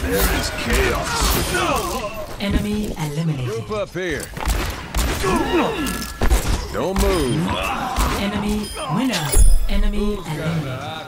There is chaos. Enemy eliminated. Group up here. Don't move. Enemy winner. Enemy eliminated.